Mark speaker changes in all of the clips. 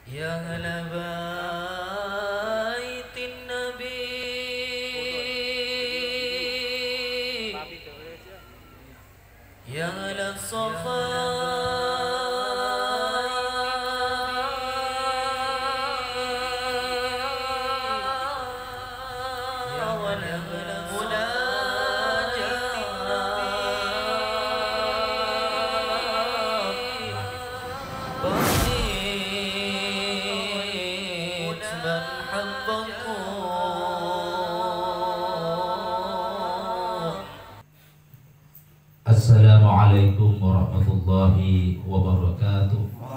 Speaker 1: يا أهل بيت النبي يا أهل الصفا
Speaker 2: Assalamualaikum warahmatullahi wabarakatuh.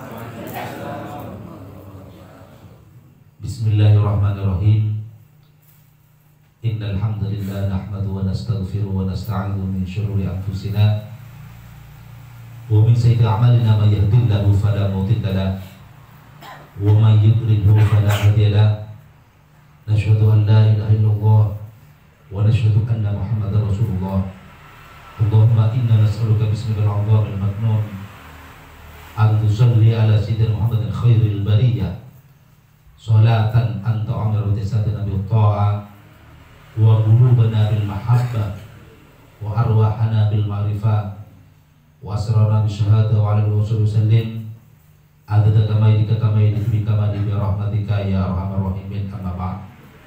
Speaker 2: Bismillahirrahmanirrahim. Innal hamdalillah nahmaduhu wa nastaghfiruhu wa nasta'idzu min syururi anfusina wa min sayyiati a'malina may yahdihillahu fala mudilla lahu wa may yudlilhu fala hadiya lahu. Nashhadu an la ilaha illallah wa nashhadu anna Muhammadar Rasulullah. Allahumma inna nas'aluka bismillahil azimil maknun an tusalli ala sayyidina Muhammadin khairil bariyah salatan anta amiru jasadana bil ta'ah wa qulubana bil mahabbah wa arwahana bil ma'rifah wa asrarna bis syahada wa ala rasul sallim adada kamaidika kamaidika bi kamali bi rahmatika ya arhamar rahimin. Amma ba'd.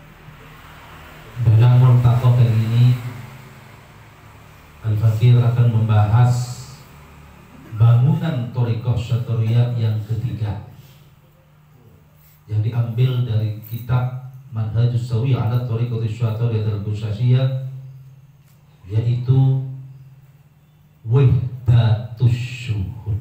Speaker 2: Dalam multaqo kali ini Al-Fakir akan membahas bangunan Thariqah Syadhariyah yang ketiga yang diambil dari kitab Manhajus Sawi ala Thariqah Syadhariyah al-Qushasiyah, yaitu Wahdatus Syuhud.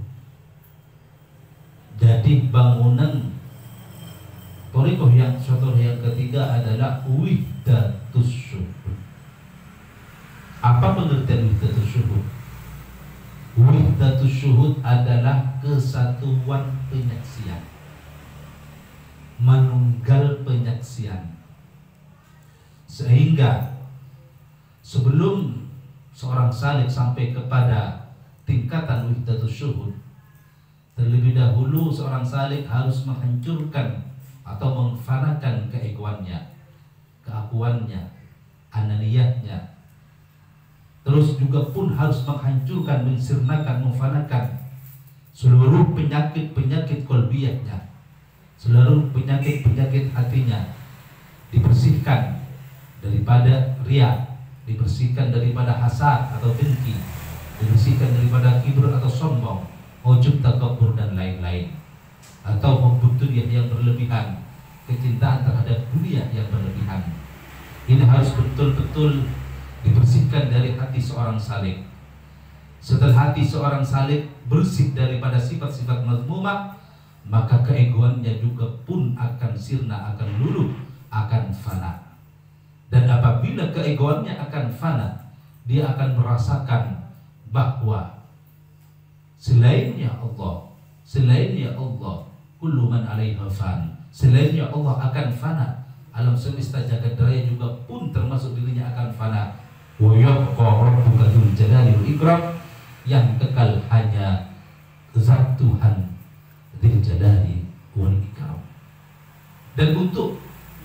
Speaker 2: Jadi bangunan Thariqah yang Syadhariyah yang ketiga adalah Wahdatus Syuhud. Apa pengertian wahdatus syuhud? Wahdatus syuhud adalah kesatuan penyaksian, manunggal penyaksian. Sehingga sebelum seorang salik sampai kepada tingkatan wahdatus syuhud, terlebih dahulu seorang salik harus menghancurkan atau memfanakan keegoannya, keakuannya, ananiyahnya. Terus juga pun harus menghancurkan, mensirnakan, memfanakan seluruh penyakit-penyakit qalbiyahnya, seluruh penyakit-penyakit hatinya, dibersihkan daripada riya, dibersihkan daripada hasad atau dengki, dibersihkan daripada kibr atau sombong, ujub, takabur dan lain-lain, atau hubbud dunya yang berlebihan, kecintaan terhadap dunia yang berlebihan. Ini harus betul-betul dibersihkan dari hati seorang salik. Setelah hati seorang salik bersih daripada sifat-sifat mazmumah, maka keegoannya juga pun akan sirna, akan luluh, akan fana. Dan apabila keegoannya akan fana, dia akan merasakan bahwa selainnya Allah, kullu man 'alaiha fan, selainnya Allah akan fana. Alam semesta jagat raya juga pun termasuk dirinya akan fana. Wa yabqa rabbuka dzul jalali wal ikram, yang kekal hanya zat Tuhan dzul jalali wal ikram. Dan untuk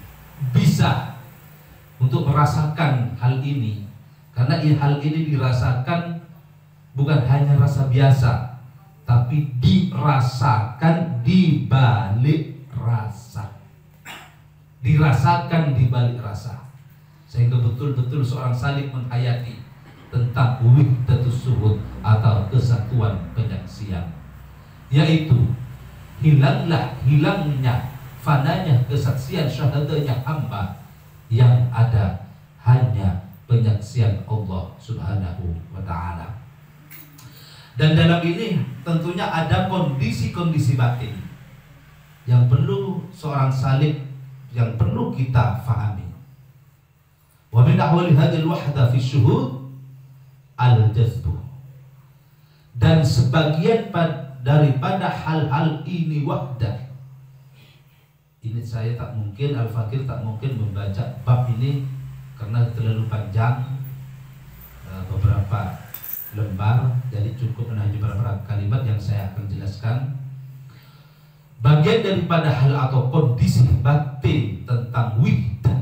Speaker 2: merasakan hal ini, karena hal ini dirasakan bukan hanya rasa biasa, tapi dirasakan di balik rasa, dirasakan di balik rasa, sehingga betul-betul seorang salik menghayati tentang wahdatus syuhud atau kesatuan penyaksian, yaitu hilangnya fananya kesaksian syahadanya hamba, yang ada hanya penyaksian Allah Subhanahu wa ta'ala. Dan dalam ini tentunya ada kondisi-kondisi batin yang perlu seorang salik, yang perlu kita fahami. Wa min ahwali hadhil wahda fi syuhud al-jazbu. Dan sebagian daripada hal-hal ini wahdah, ini saya tak mungkin, Al-Fakir tak mungkin membaca bab ini karena terlalu panjang, beberapa lembar, jadi cukup hanya beberapa kalimat yang saya akan jelaskan. bagian daripada hal atau kondisi batin tentang wihdah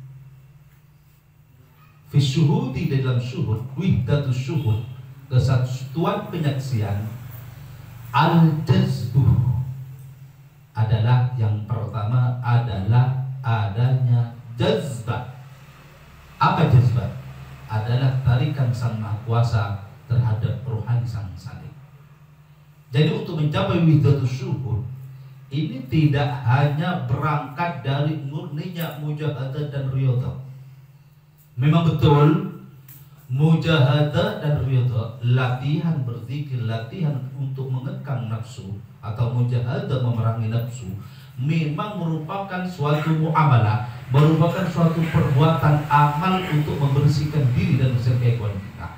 Speaker 2: fi syuhudi, dalam syuhud, wihdatu syuhud, kesatuan penyaksian. Al-jazbu adalah yang pertama adalah adanya jazbah. Apa jazbah? Adalah tarikan Sang Maha Kuasa terhadap rohani sang salik. Jadi untuk mencapai wihdatu syuhud ini tidak hanya berangkat dari murninya mujahadah dan riyadhah. Memang betul mujahadah dan riyadhah, latihan berzikir, latihan untuk mengekang nafsu atau mujahadah memerangi nafsu, memang merupakan suatu muamalah, merupakan suatu perbuatan amal untuk membersihkan diri dan membersihkan kehidupan kita.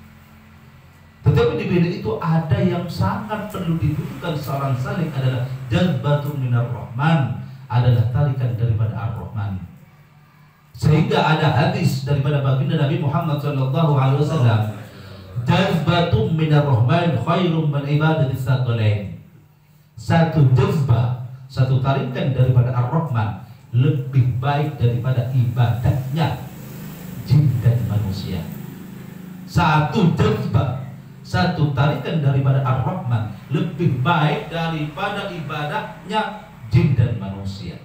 Speaker 2: Tetapi di bidang itu ada yang sangat perlu dibutuhkan seorang salik, adalah jazbatun minar rahman, adalah tarikan daripada ar-Rahman. Sehingga ada hadis daripada baginda Nabi Muhammad SAW, jazbatun minar rahman khairum min ibadatis saqalain. Satu jazbah, satu tarikan daripada ar-Rahman lebih baik daripada ibadahnya jin dan manusia. Satu jazbah, satu tarikan daripada ar-Rahman lebih baik daripada ibadahnya jin dan manusia.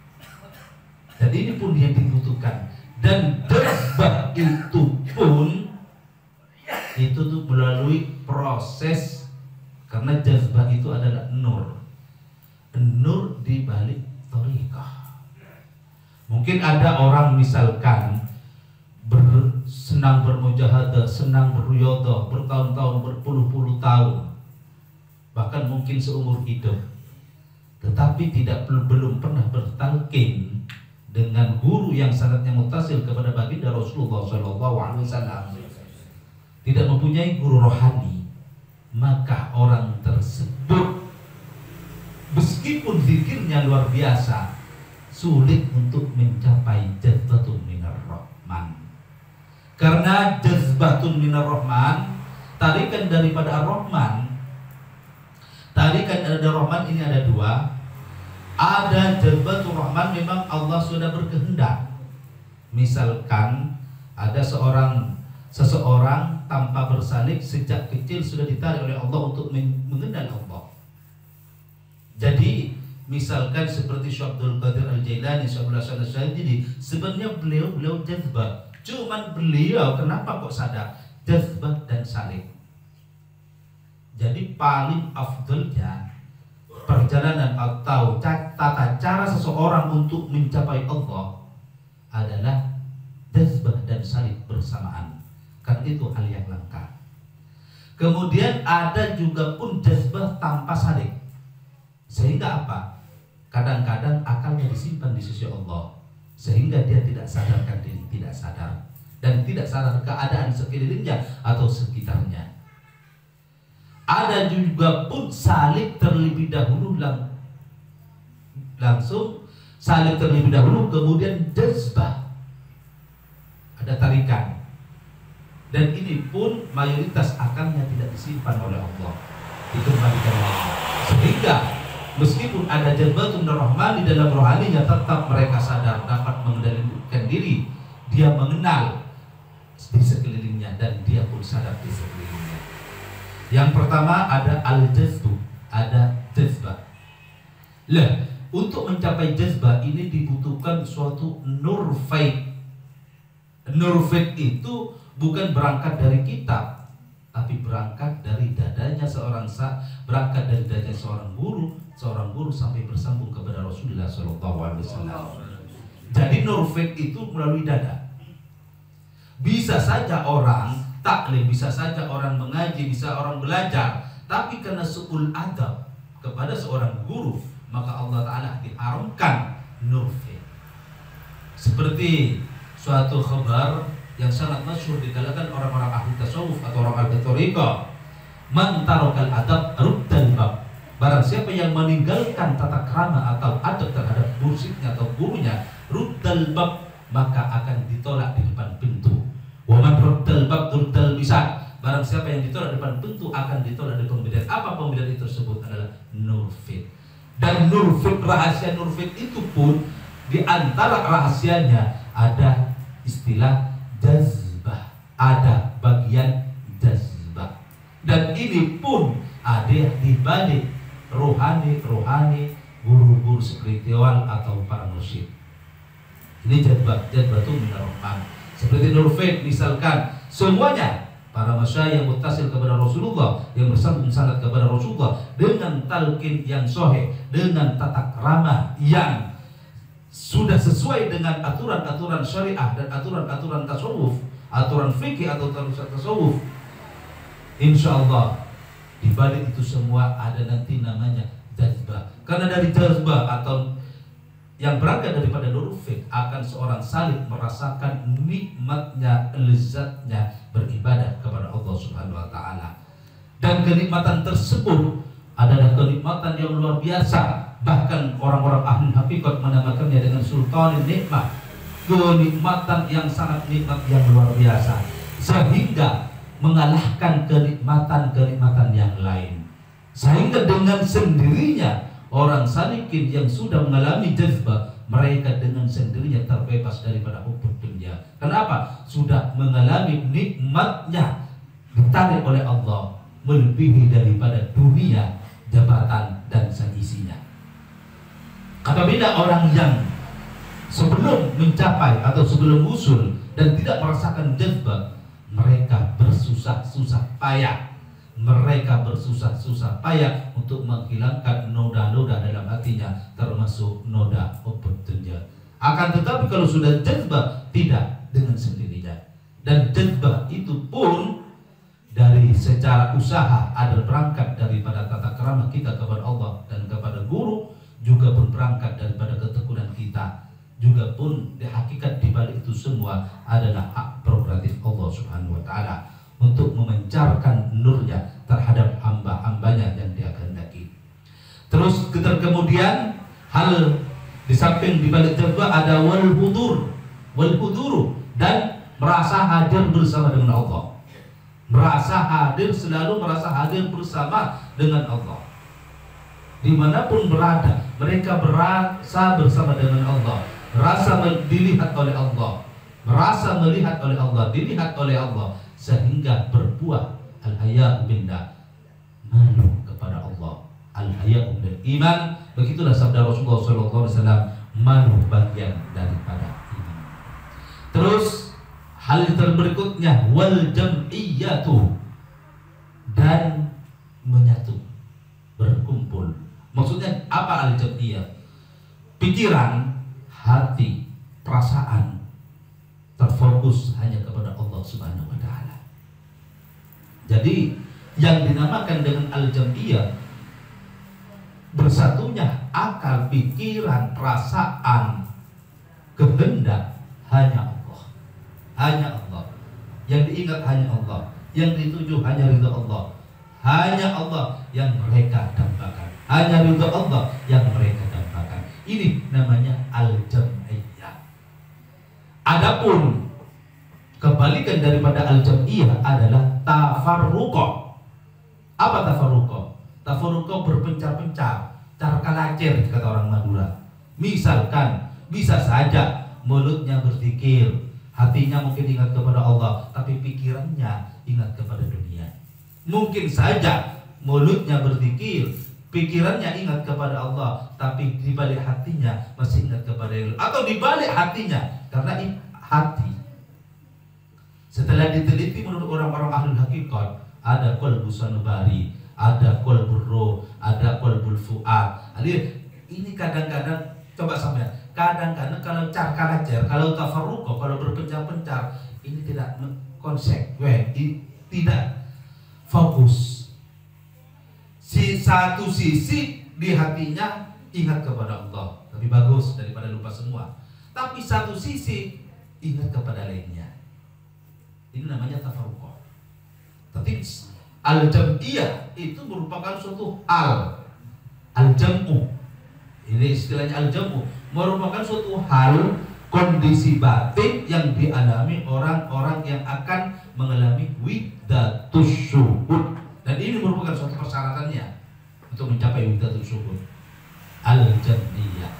Speaker 2: Jadi ini pun yang dibutuhkan. Dan jazbah itu pun itu tuh melalui proses, karena jazbah itu adalah nur di balik thariqah. Mungkin ada orang misalkan senang bermujahadah, senang berriyadhah bertahun-tahun, berpuluh-puluh tahun, bahkan mungkin seumur hidup, tetapi belum pernah bertalqin dengan guru yang sangatnya mutasil kepada baginda Rasulullah SAW, tidak mempunyai guru rohani, maka orang tersebut meskipun zikirnya luar biasa, sulit untuk mencapai jazbatun minar rahman. Karena jazbatun minar rahman, tarikan daripada ar-Rahman, tarikan dari Rahman ini ada dua. Ada jazbatul rahman, memang Allah sudah berkehendak. Misalkan ada seseorang tanpa bersalik sejak kecil sudah ditarik oleh Allah untuk mengenal Allah. Jadi misalkan seperti Syekh Abdul Qadir Al-Jailani, Syekh Hasan Asy-Syadzili, sebenarnya beliau jazbah. Cuman beliau kenapa kok sadar jazbah dan salik. Jadi paling afdalnya perjalanan atau tata cara seseorang untuk mencapai Allah adalah jazbah dan salik bersamaan. Karena itu hal yang langka. Kemudian ada juga pun jazbah tanpa salik. Sehingga apa? Kadang-kadang akalnya disimpan di sisi Allah, sehingga dia tidak sadarkan diri, tidak sadar, dan tidak sadar keadaan sekelilingnya atau sekitarnya. Ada juga pun salik terlebih dahulu, langsung salik terlebih dahulu, kemudian jazbah, ada tarikan. Dan ini pun mayoritas akalnya tidak disimpan oleh Allah, dikembalikan oleh Allah. Sehingga meskipun ada jazbatun rahman di dalam rohaninya, tetap mereka sadar, dapat mengendalikan diri, dia mengenal di sekelilingnya dan dia pun sadar di sekelilingnya. Yang pertama ada al-jazbu, ada jazbah. Lah, untuk mencapai jazbah ini dibutuhkan suatu nur faid. Nur faid itu bukan berangkat dari kitab, tapi berangkat dari dadanya berangkat dari dadanya seorang guru sampai bersambung kepada Rasulullah SAW. Jadi nur faid itu melalui dada. Bisa saja orang taklim, bisa saja orang mengaji, bisa orang belajar, tapi karena su'ul adab kepada seorang guru, maka Allah Ta'ala diharamkan nur faid. Seperti suatu khabar yang sangat masyhur di kalangan orang-orang ahli tasawuf atau orang ahli thariqah, man tarakal adab ruddal bab. Barang siapa yang meninggalkan tata krama atau adab terhadap mursyidnya atau gurunya, ruddal bab, maka akan ditolak di depan pintu. Wa man ruddal bab ruddal bisa. Barang siapa yang ditolak di depan pintu akan ditolak di pembedaan. Apa pembedaan itu tersebut? Adalah nur faid. Dan nurfit, rahasia nurfit itu pun di antara rahasianya ada istilah jazbah, ada bagian jazbah. Dan ini pun ada di balik rohani guru-guru spiritual atau para mursyid. Ini jazbah itu minar rahman. Seperti nurfit misalkan, semuanya para masyayikh yang muttasil kepada Rasulullah, yang bersambung sanad kepada Rasulullah dengan talqin yang sahih, dengan tata krama yang sudah sesuai dengan aturan-aturan syariah dan aturan-aturan tasawuf, aturan fikih atau tasawuf. Insyaallah di balik itu semua ada nanti namanya jazbah. Karena dari jazbah atau yang berangkat daripada nurfit akan seorang salik merasakan nikmatnya, lezatnya beribadah kepada Allah Subhanahu wa taala. Dan kenikmatan tersebut adalah kenikmatan yang luar biasa. Bahkan orang-orang ahli hakikat menamakannya dengan sultanin nikmat, kenikmatan yang sangat nikmat yang luar biasa, sehingga mengalahkan kenikmatan-kenikmatan yang lain. Sehingga dengan sendirinya orang salikin yang sudah mengalami jazbah, mereka dengan sendirinya terbebas daripada hukum dunia. Kenapa? Sudah mengalami nikmatnya, ditarik oleh Allah melebihi daripada dunia, jabatan dan seisinya. Apabila orang yang sebelum mencapai atau sebelum usul dan tidak merasakan jazbah, mereka bersusah-susah payah. Mereka bersusah-susah payah untuk menghilangkan noda-noda dalam hatinya, termasuk noda hubbud dunya. Akan tetapi kalau sudah jazbah, tidak, dengan sendirinya. Dan jazbah itu pun dari secara usaha ada berangkat daripada tata krama kita kepada Allah dan kepada guru, juga pun berangkat daripada ketekunan kita, juga pun di hakikat di balik itu semua adalah hak prerogatif Allah Subhanahu wa taala untuk memancarkan nurnya terhadap hamba-hambanya yang dia kehendaki. Terus kemudian hal di samping di balik jazbah ada wal huduru, dan merasa hadir bersama dengan Allah. Merasa hadir, selalu merasa hadir bersama dengan Allah. Dimanapun berada, mereka berasa bersama dengan Allah, merasa dilihat oleh Allah, merasa melihat oleh Allah, dilihat oleh Allah, sehingga berbuah al-haya'u billah, malu kepada Allah. Al-haya'u bil iman, begitulah sabda Rasulullah SAW, malu bagian daripada iman. Terus hal yang berikutnya wal jam'iyatu, dan menyatu, berkumpul. Maksudnya apa al-jam'iyah? Pikiran, hati, perasaan terfokus hanya kepada Allah Subhanahu wa taala. Jadi yang dinamakan dengan al-jam'iyah, bersatunya akal, pikiran, perasaan, kehendak hanya Allah. Hanya Allah. Yang diingat hanya Allah, yang dituju hanya ridha Allah. Hanya Allah yang mereka dambakan. Hanya ridha Allah yang mereka dambakan. Ini namanya al-jam'iyah. Adapun kebalikan daripada al-jam'iyah adalah tafarruqa. Apa tafarruqa? Tafarruqa berpencar-pencar, carkalacir kata orang Madura. Misalkan bisa saja mulutnya berzikir, hatinya mungkin ingat kepada Allah, tapi pikirannya ingat kepada dunia. Mungkin saja mulutnya berzikir, pikirannya ingat kepada Allah, tapi di balik hatinya masih ingat kepada Allah. Atau di balik hatinya, karena hati, setelah diteliti menurut orang-orang ahli hakikat, ada qalbu sanubari, ada qalbur ruh, ada qalbul fuad. Ini kadang-kadang, coba sampai, kadang-kadang kalau carkalacer, kalau tafarruqa, kalau berpencar-pencar, ini tidak konsekuen, tidak fokus. Si satu sisi di hatinya ingat kepada Allah, lebih bagus daripada lupa semua. Tapi satu sisi ingat kepada lainnya. Ini namanya tafarruqa. Tapi al-jam'iyah itu merupakan suatu hal. Al-jam'u, ini istilahnya al-jam'u, merupakan suatu hal, kondisi batin yang dialami orang-orang yang akan mengalami wihdatus syuhud. Dan ini merupakan suatu persyaratannya untuk mencapai wihdatus syuhud. al-jam'iyah.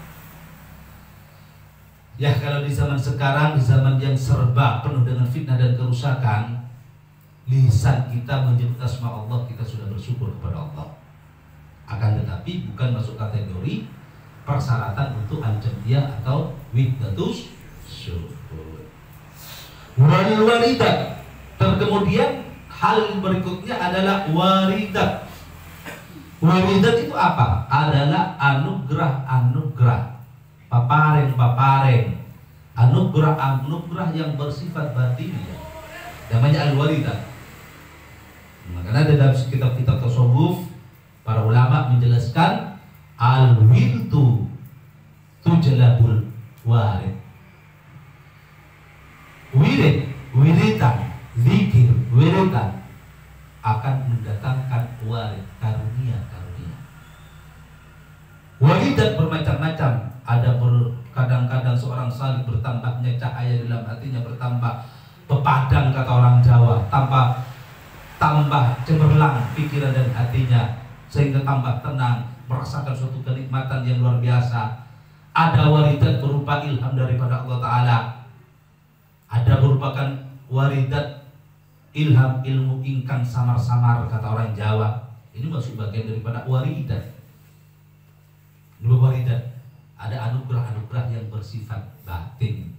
Speaker 2: Ya, kalau di zaman sekarang, di zaman yang serba penuh dengan fitnah dan kerusakan, lisan kita menyebut asma Allah, kita sudah bersyukur kepada Allah. Akan tetapi bukan masuk kategori persyaratan untuk al-jam'iyah atau wihdatus syukur. Wal waridat. Kemudian hal berikutnya adalah waridat. Waridat itu apa? Adalah anugerah-anugerah, papareng-papareng, anugerah-anugerah yang bersifat batiniah. Namanya al-waridat. Makanya dalam kitab-kitab tasawuf para ulama menjelaskan al-wirdu tujlabul warid. Wiridan, zikir, wiridan akan mendatangkan warid, karunia-karunia. Waridat bermacam-macam. Ada kadang-kadang seorang salih bertambahnya cahaya dalam hatinya, bertambah pepadang kata orang Jawa, tambah cemerlang pikiran dan hatinya, sehingga tambah tenang, merasakan suatu kenikmatan yang luar biasa. Ada waridat berupa ilham daripada Allah Ta'ala. Ada merupakan waridat ilham ilmu ingkang samar-samar kata orang Jawa. Ini masuk bagian daripada waridat. Dua waridat. Ada anugerah-anugerah yang bersifat batin.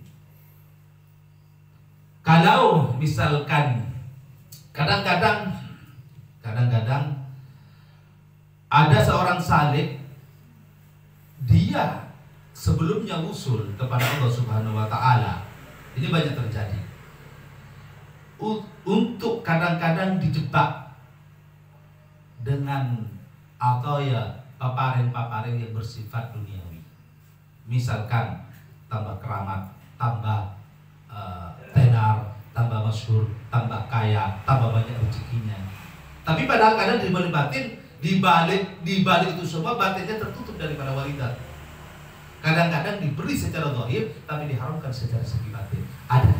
Speaker 2: Kalau misalkan kadang-kadang ada seorang saleh, dia sebelumnya usul kepada Allah Subhanahu wa Ta'ala. Ini banyak terjadi. Untuk kadang-kadang dijebak dengan atau ya paparing-paparing yang bersifat duniawi. Misalkan tambah keramat, tambah tenar, tambah masyhur, tambah kaya, tambah banyak rezekinya. Tapi padahal kadang di balik itu semua batinnya tertutup daripada waridat. Kadang-kadang diberi secara zahir tapi diharamkan secara segi batin. Ada.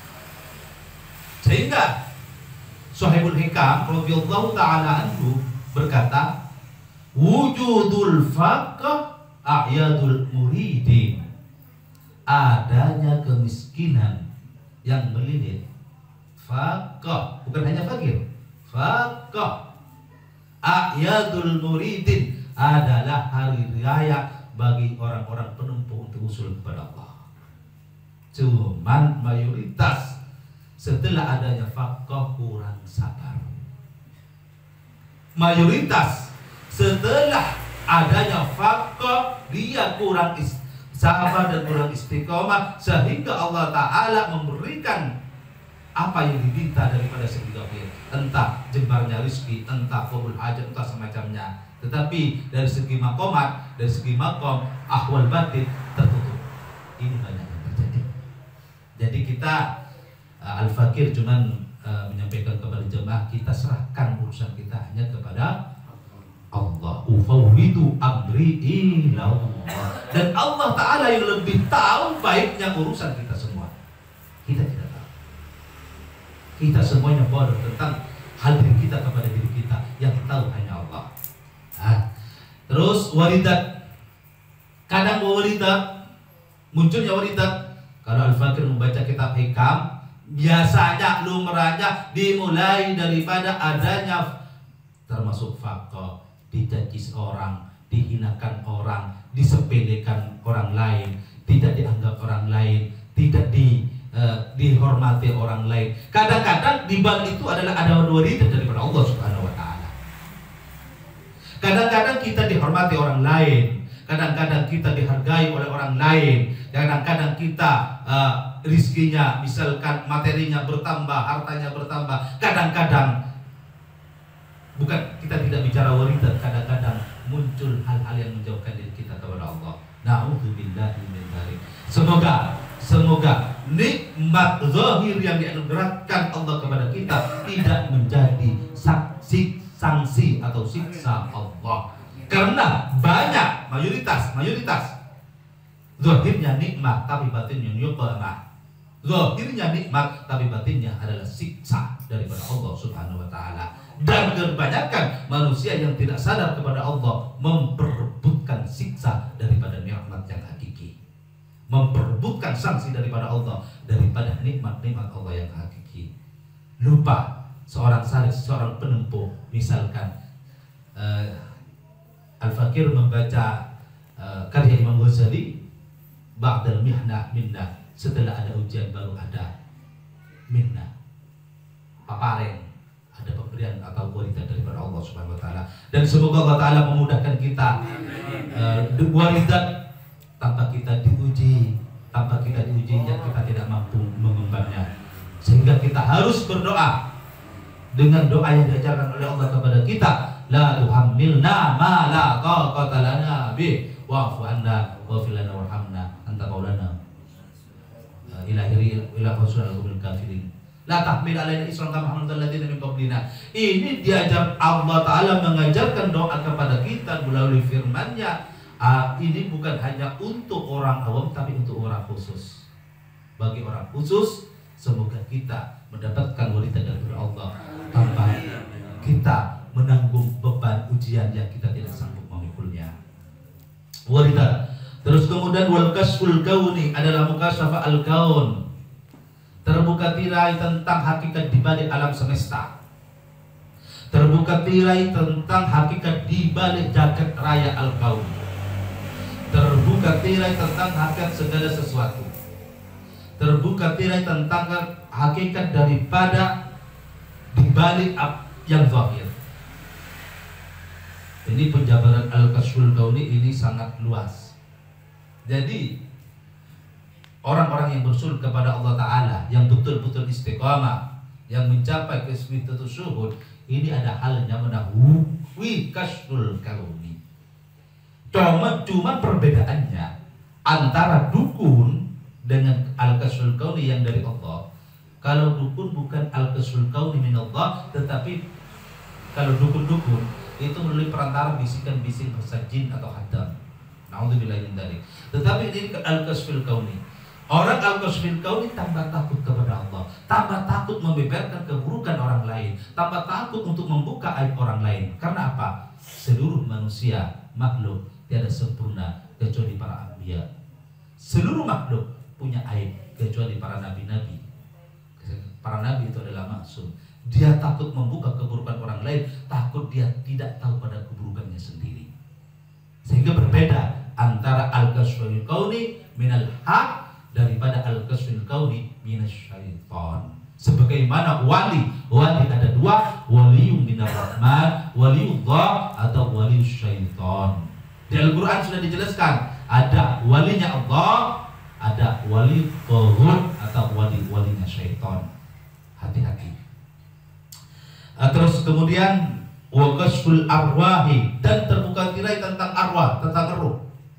Speaker 2: Sehingga Sahibul Hikam radhiyallahu ta'ala anhu berkata, wujudul faqih a'yadul muridin. Adanya kemiskinan yang melilit. Faqih, bukan hanya fakir. Faqih a'yadul muridin adalah hari raya bagi orang-orang penempuh untuk usul kepada Allah. Cuman mayoritas setelah adanya faqih kurang sabar. Mayoritas setelah adanya faqih dia kurang sabar dan kurang istiqomah, sehingga Allah Ta'ala memberikan apa yang diminta daripada segi zahir, entah jembarnya rezeki, entah qabul hajat, entah semacamnya. Tetapi dari segi maqamat, dari segi maqam, ahwal batin tertutup. Ini banyak yang terjadi. Jadi kita al-fakir cuman menyampaikan kepada jemaah, kita serahkan urusan kita hanya kepada Allah. Ufawwidu amri ila Allah. Dan Allah Ta'ala yang lebih tahu baiknya urusan kita semua. Kita tidak tahu. Kita semuanya bodoh tentang hal diri kita kepada diri kita. Yang tahu hanya Allah. Terus waridat. Kadang waridat, munculnya waridat. Kalau Al-Fakir membaca kitab hikam, biasanya lumrahnya dimulai daripada adanya termasuk faqih, dicaci orang, dihinakan orang, disepelekan orang lain, tidak dianggap orang lain, tidak dihormati orang lain. Kadang-kadang di balik itu adalah ada waridat daripada Allah Subhanahu wa Ta'ala. Kadang-kadang kita dihormati orang lain, kadang-kadang kita dihargai oleh orang lain, kadang-kadang kita rizkinya, misalkan materinya bertambah, hartanya bertambah. Kadang-kadang bukan, kita tidak bicara waridat, kadang-kadang muncul hal-hal yang menjauhkan diri kita kepada Allah. Na'udzubillahi min dzalik. Semoga nikmat zahir yang dianugerahkan Allah kepada kita tidak menjadi sanksi atau siksa Allah. Karena banyak mayoritas zahirnya nikmat tapi batinnya yuqamah. Zahirnya nikmat tapi batinnya adalah siksa. daripada Allah Subhanahu wa taala. Dan kebanyakan manusia yang tidak sadar kepada Allah memperebutkan siksa daripada nikmat yang hakiki, memperebutkan sanksi daripada Allah daripada nikmat-nikmat Allah yang hakiki. Lupa seorang salik, seorang penempuh, misalkan Al-Fakir membaca karya Imam Ghazali, ba'dal mihna minna, setelah ada ujian baru ada minna, papareng, ada pemberian atau waridah daripada Allah Subhanahu wa taala. Dan semoga Allah taala memudahkan kita waridah tanpa kita diuji, kita tidak mampu mengembannya, sehingga kita harus berdoa dengan doa yang diajarkan oleh Allah kepada kita, la tuhammilna ma la taqata lana bi wa'fu anna waghfir lana warhamna anta maulana ila rasulil kafirin la tahmil alaina isran kama hamaltal ladzina min qablina. Ini diajar Allah taala mengajarkan doa kepada kita melalui firman-Nya. Ini bukan hanya untuk orang awam tapi untuk orang khusus. Bagi orang khusus, semoga kita mendapatkan waridah dari Allah tanpa kita menanggung beban ujian yang kita tidak sanggup memikulnya. Waridah. Terus kemudian wal kasful kauni adalah mukasyafa al-kaun, terbuka tirai tentang hakikat di balik alam semesta, terbuka tirai tentang hakikat di balik jagat raya al-kaun, terbuka tirai tentang hakikat segala sesuatu, terbuka tirai tentang hakikat daripada di balik yang zahir. Ini penjabaran al-kasful kauni ini sangat luas. Jadi orang-orang yang bersul kepada Allah Ta'ala, yang betul-betul istiqamah, yang mencapai kesmitatul syuhud, ini ada halnya menahwi kasful kauni. Cuma perbedaannya antara dukun dengan al-kasful kauni yang dari Allah. Kalau dukun bukan al-kasful kauni min Allah, tetapi kalau dukun-dukun itu melalui perantara bisikan-bising jin atau hadam. Na'udzubillah min dzalik. Tetapi ini al-kasful kauni. Orang al-kasful kauni tambah takut kepada Allah, tambah takut membeberkan keburukan orang lain, tambah takut untuk membuka aib orang lain. Karena apa? Seluruh manusia, makhluk tiada sempurna kecuali para anbiya. Seluruh makhluk punya aib kecuali para nabi-nabi. Para nabi itu adalah maksum. Dia takut membuka keburukan orang lain, takut dia tidak tahu pada keburukannya sendiri. Sehingga berbeda antara al-kasful kauni minal haq daripada al-kasful kauni minasyaitan. Sebagaimana wali ada dua, waliyun minar rahman, waliyullah atau waliyus syaitan. Di Al-Quran sudah dijelaskan, ada walinya Allah, ada wali tohut atau walinya syaitan. Hati-hati. Terus kemudian wa kasful arwahi, dan terbuka tirai tentang arwah, tentang ruh.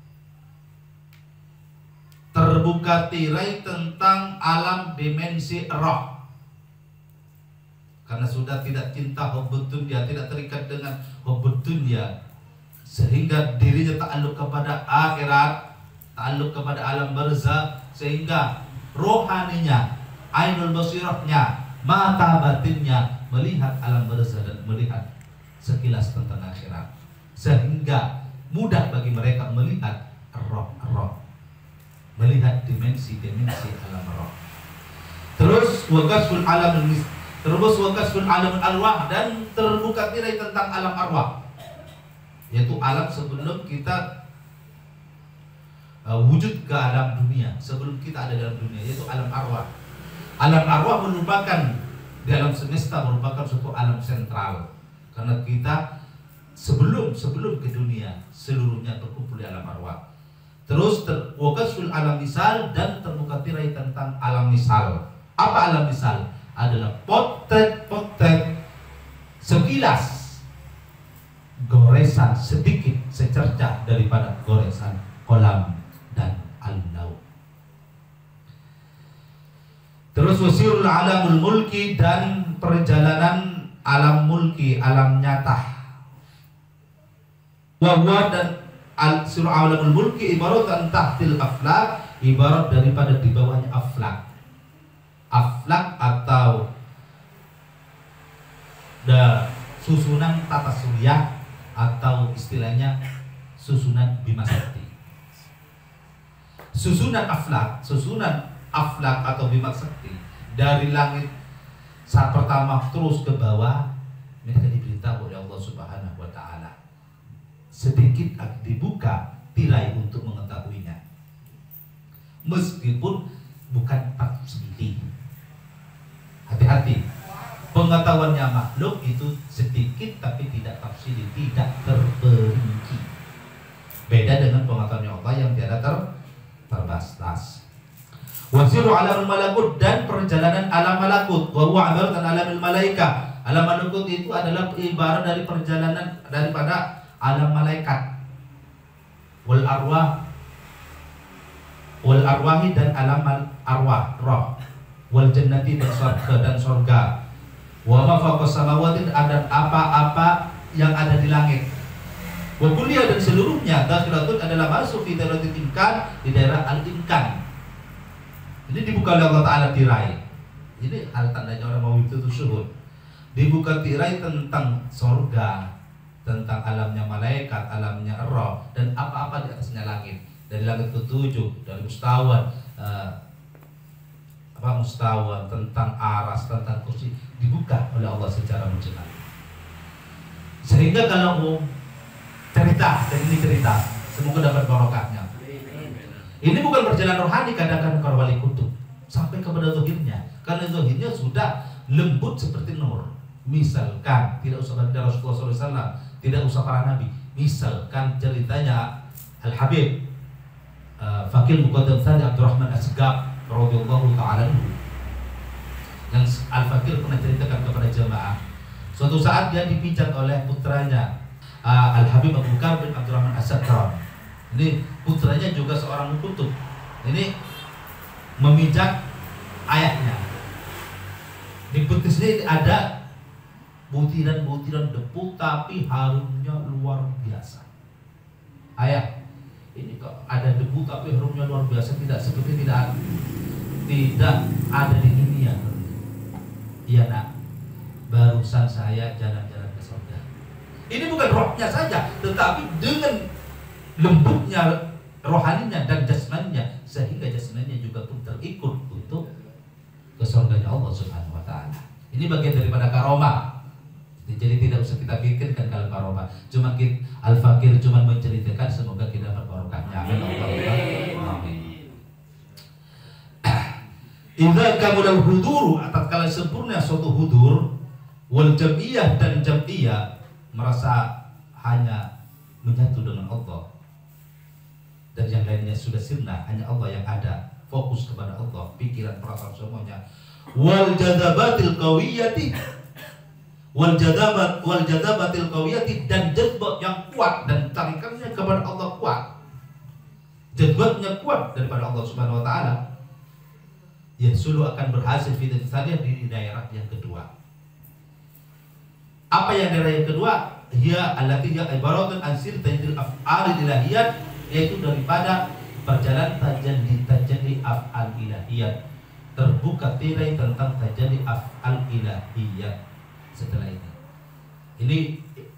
Speaker 2: Terbuka tirai tentang alam dimensi roh. Karena sudah tidak cinta hubbud dunya, tidak terikat dengan hubbud dunya, sehingga dirinya ta'alluq kepada akhirat, ta'alluq kepada alam barzakh, sehingga rohaninya, ainul basirahnya, mata batinnya melihat alam barzakh dan melihat sekilas tentang akhirat, sehingga mudah bagi mereka melihat roh-roh, melihat dimensi-dimensi alam roh. Terus wakasful alam arwah, dan terbuka tirai tentang alam arwah, yaitu alam sebelum kita wujud ke alam dunia, sebelum kita ada dalam dunia, yaitu alam arwah. Alam arwah merupakan di alam semesta, merupakan suatu alam sentral, karena kita sebelum ke dunia seluruhnya terkumpul di alam arwah. Terus wakasful alam misal, dan terbuka tirai tentang alam misal. Apa alam misal? Adalah potret sekilas, goresan sedikit, secercah daripada goresan kolam dan al-laut. Terus wasirul alamul mulki, dan perjalanan alam mulki, alam nyata. Wahwa, dan al-sirul alamul mulki ibarat tahtil aflak, ibarat daripada di bawahnya aflak. Aflak atau susunan tata surya atau istilahnya susunan Bima Sakti. Susunan aflak atau Bima Sakti dari langit saat pertama terus ke bawah, mereka diberitahu oleh Allah Subhanahu wa taala. Sedikit dibuka tirai untuk mengetahuinya. Meskipun bukan tafsiri. Hati-hati. Pengetahuannya makhluk itu sedikit tapi tidak tafsiri, tidak terperinci. Beda dengan pengetahuannya Allah yang tiada terbatas. Wasiru alam malakut, dan perjalanan alam malakut. Wa huwa ibarat an alamil malaika. Alam malakut itu adalah ibarat dari perjalanan daripada alam malaikat. Wal arwahi dan alam arwah, roh. Wal jannati dan surga. Wa ma fawqas samawati, dan apa-apa yang ada di langit. Wa kulliya, dan seluruhnya dakhilatun adalah masuk di daerah imkan, di daerah al-imkan. Ini dibuka oleh Allah Ta'ala tirai. Ini hal tandanya orang mau itu syuhud. Dibuka tirai tentang surga, tentang alamnya malaikat, alamnya roh, dan apa-apa di atasnya langit. Dari langit ke-7, dari mustawan, mustawan, tentang aras, tentang kursi, dibuka oleh Allah secara menjelang. Sehingga kalau mau cerita, dan ini cerita, semoga dapat barokahnya. Ini bukan perjalanan rohani, kadang-kadang para wali kutub sampai kepada zahirnya, karena zahirnya sudah lembut seperti nur. Misalkan tidak usah dari Rasulullah SAW, tidak usah para nabi. Misalkan ceritanya Al-Habib Fakir Muqaddam Tsani Abdurrahman Asgab radhiyallahu ta'ala anhu, yang Al-Fakir pernah ceritakan kepada jemaah. Suatu saat dia dipijat oleh putranya Al-Habib Abu Bakar bin Abdurrahman As-Sakran. Ini putranya juga seorang kutub. Ini memijat ayahnya. Di betisnya ada butiran-butiran debu, tapi harumnya luar biasa. Ayah, ini kok ada debu tapi harumnya luar biasa, tidak seperti tidak ada di dunia. Iya nak, barusan saya jalan-jalan ke surga. Ini bukan rohnya saja, tetapi dengan lembutnya rohaninya dan jasmaninya, sehingga jasmaninya juga pun terikut untuk ke surganya Allah Subhanahu wa taala. Ini bagian daripada karomah. Jadi tidak usah kita pikirkan kalau karomah. Cuma Al-Fakir cuma menceritakan, semoga kita dapat barokahnya. Amin. Idza kamulal huduru, tatkala sempurna suatu hudur, wal jam'iyah, dan jam'iyah merasa hanya menyatu dengan Allah, dan yang lainnya sudah sirna, hanya Allah yang ada, fokus kepada Allah, pikiran, perasaan semuanya. Wal jadabatil qawiyati, wal jadabatil qawiyati, dan jadbat yang kuat, dan tarikannya kepada Allah kuat, jadbatnya kuat daripada Allah Subhanahu wa taala. Ya sulu akan berhasil fi di daerah yang kedua. Apa yang daerah yang kedua? Hiya allati hiya ibaratun an sir tajil af'al ilahiyat, yaitu daripada perjalanan tajalli af'al ilahiyat. Terbuka tirai tentang tajalli af'al ilahiyat. Setelah ini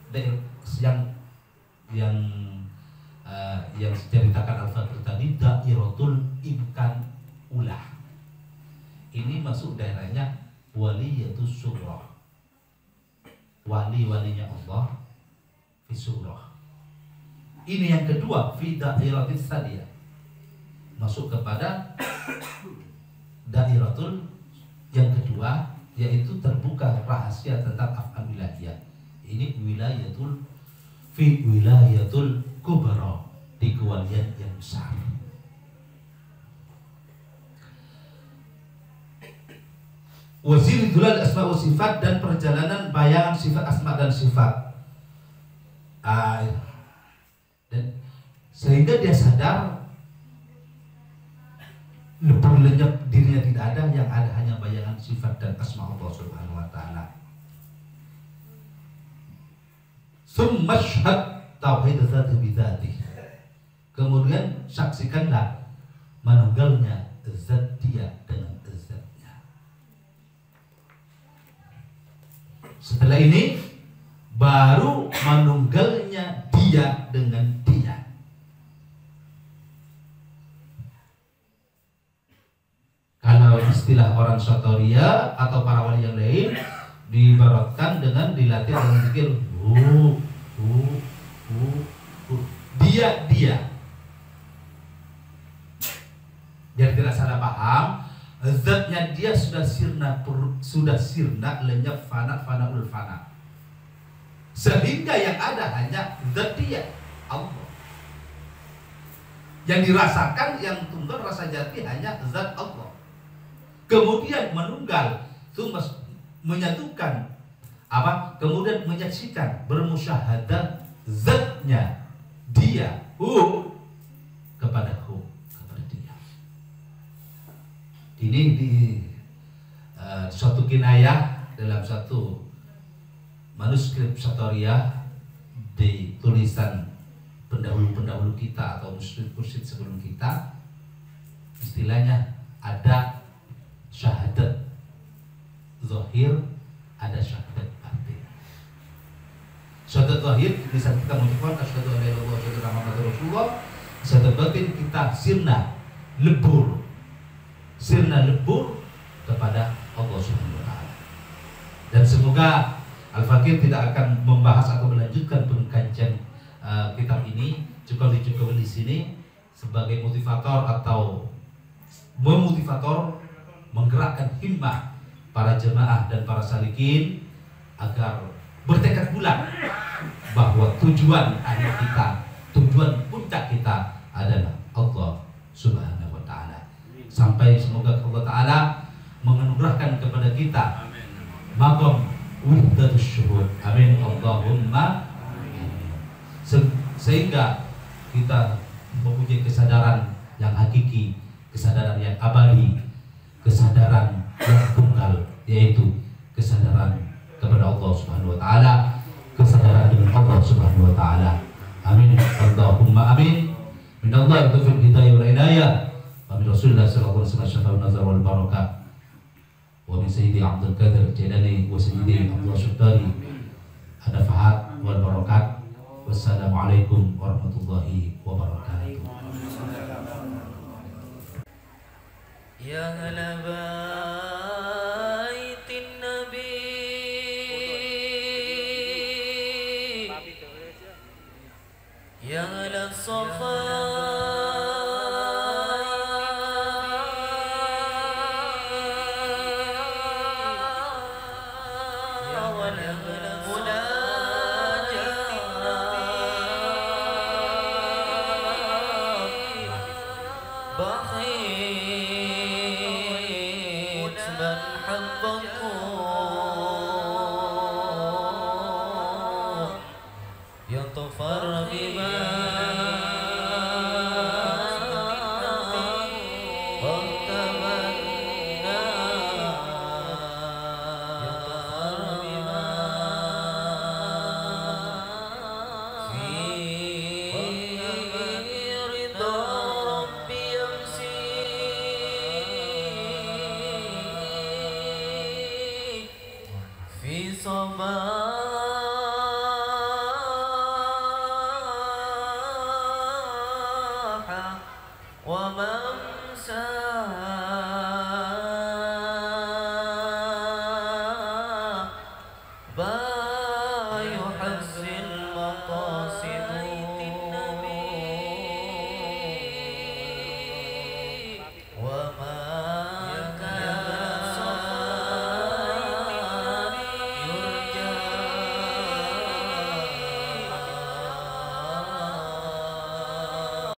Speaker 2: yang diceritakan Al-Fakir tadi, dairatul imkan ulah. Ini masuk daerahnya waliyatus surah, wali-walinya Allah fi surah. Ini yang kedua, fi dairatis tsaniyah, masuk kepada dairatul yang kedua, yaitu terbuka rahasia tentang af'al ilahiyah. Ini wilayatul fi wilayatul kubra, di kewalian yang besar. Wazir dulal asma wa sifat, dan perjalanan bayangan sifat asma dan sifat. Dan sehingga dia sadar lebih lenyap dirinya tidak ada, yang ada hanya bayangan sifat dan asma Allah Subhanahu wa taala. Summa syhad tauhid dzati bi dzati. Kemudian saksikanlah menunggalnya zat dia dengan zatnya. Setelah ini istilah orang Syatoria atau para wali yang lain diibaratkan dengan dilatih dalam zikir dia. Biar tidak salah paham, zatnya dia sudah sirna lenyap fana ulfana, sehingga yang ada hanya zat dia, Allah. Yang dirasakan, yang tunggal rasa jati hanya zat Allah. Kemudian menunggal, menyatukan apa? Kemudian menyaksikan, bermusyahadah zatnya dia kepada dia. Ini di suatu kinayah dalam satu manuskrip Syatoria di tulisan pendahulu kita atau mursyid sebelum kita, istilahnya ada syahadat zahir, ada syahadat batin. Syahadat zahir bisa kita mengucapkan asyhadu an la ilaha illallah wa asyhadu anna muhammadar rasulullah. Syahadat batin kita sirna lebur kepada Allah Subhanahu wa taala. Dan semoga Al-Fakir tidak akan membahas atau melanjutkan pengkajian kitab ini, cukup di sini sebagai motivator atau memotivator, menggerakkan himmah para jemaah dan para salikin agar bertekad bulat bahwa tujuan akhir kita, tujuan puncak kita adalah Allah Subhanahu wa taala. Sampai semoga Allah taala menganugerahkan kepada kita maqam wahdatus syuhud. Amin Allahumma. Sehingga kita mempunyai kesadaran yang hakiki, kesadaran yang abadi, kesadaran yang tunggal, yaitu kesadaran kepada Allah Subhanahu wa taala, kesadaran dengan Allah Subhanahu wa taala. Amin Allahumma amin. Minallah taufiq hidayah wal inayah. Wa min Rasulillah sallallahu alaihi wasallam syafa'un nazar wal barakah. Wa min Sayyidi Abdul Qadir Jailani wa Sayyidi Abdul Syuktari ada fahat wal barakat. Wassalamualaikum warahmatullahi wabarakatuh.
Speaker 1: Ya ahla baitin nabi, ya ahla safa, wa mamsa